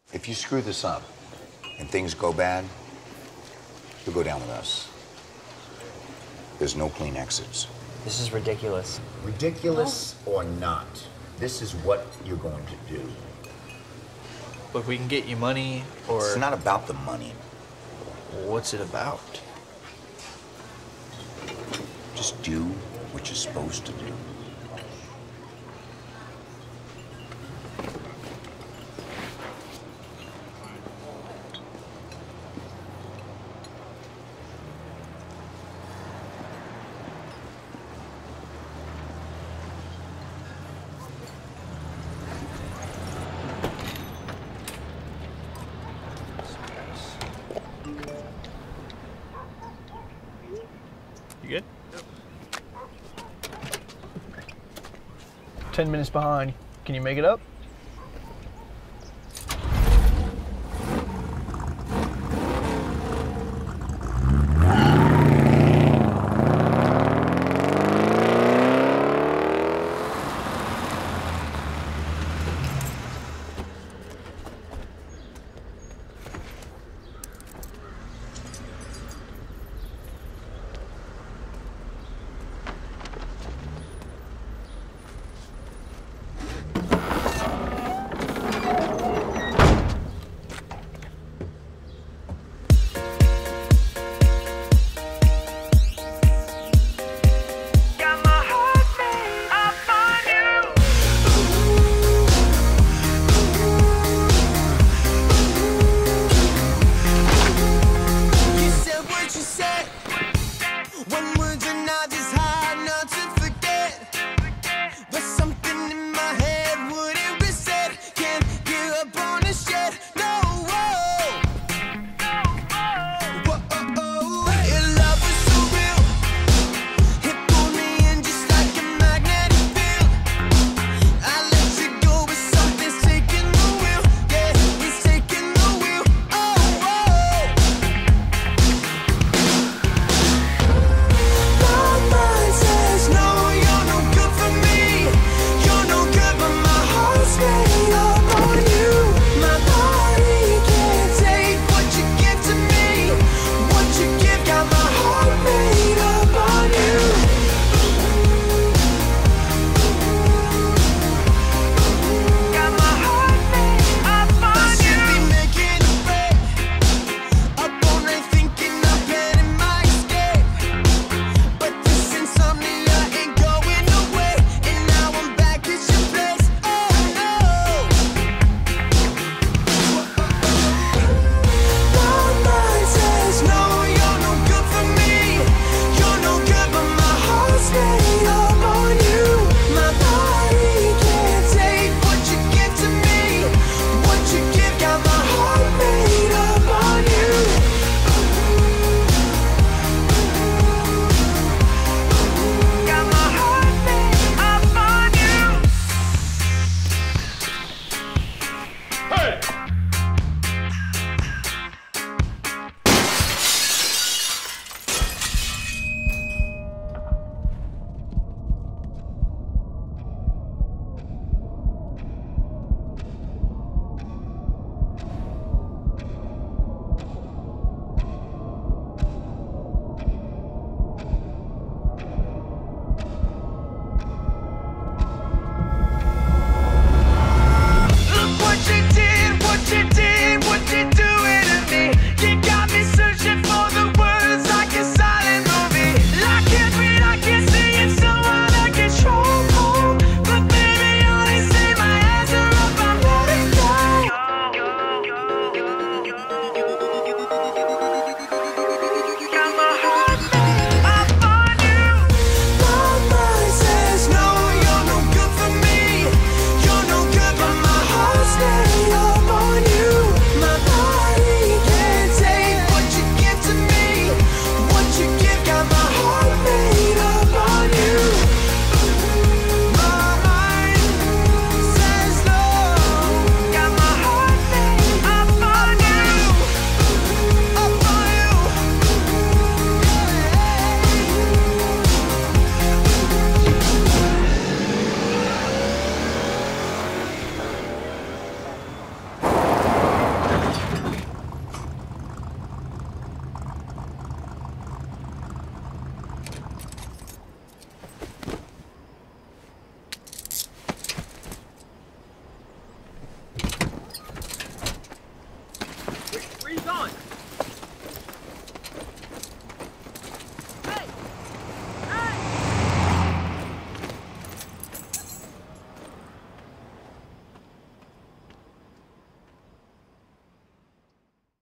If you screw this up and things go bad, you'll go down with us. There's no clean exits. This is ridiculous. Ridiculous or not, this is what you're going to do. Look, we can get you money, or... It's not about the money. What's it about? Just do what you're supposed to do. You good? 10 minutes behind. Can you make it up?